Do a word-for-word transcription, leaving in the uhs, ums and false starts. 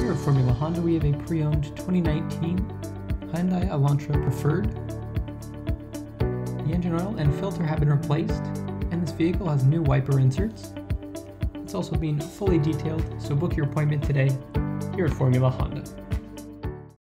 Here at Formula Honda, we have a pre-owned twenty nineteen Hyundai Elantra Preferred. The engine oil and filter have been replaced, and this vehicle has new wiper inserts. It's also been fully detailed, so book your appointment today here at Formula Honda.